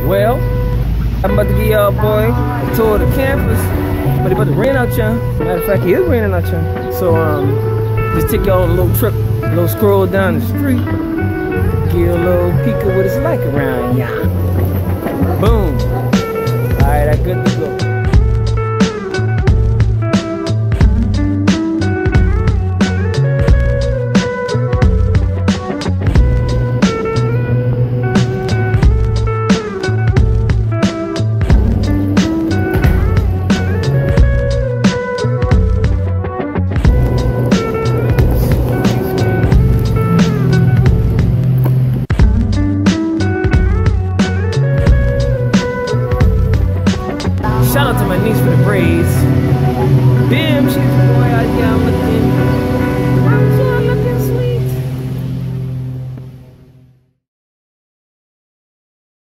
Well, I'm about to give y'all boy a tour of the campus, but he about to rain out y'all. Matter of fact, he is raining out y'all. So just take y'all on a little trip, a little scroll down the street, give you a little peek of what it's like around y'all. Boom. Alright, that's good to go. Shout out to my niece for the braids. Damn, she's